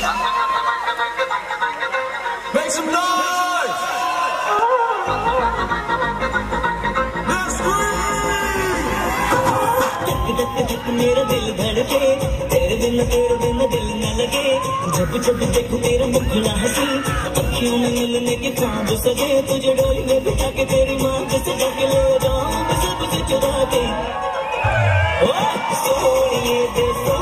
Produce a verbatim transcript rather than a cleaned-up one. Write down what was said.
Make some noise! Let's scream! धक धक धक मेरा दिल धड़के, तेरे बिन तेरे बिन दिल न लगे। जब जब देखूं तेरा मुखड़ा हंसी, अखियों में मिलने के ख्वाब सजे। तुझे डोली में बिठा के तेरी मांग से ढके ले जाऊं मैं सबसे चुरा के। ओ सोनिए दे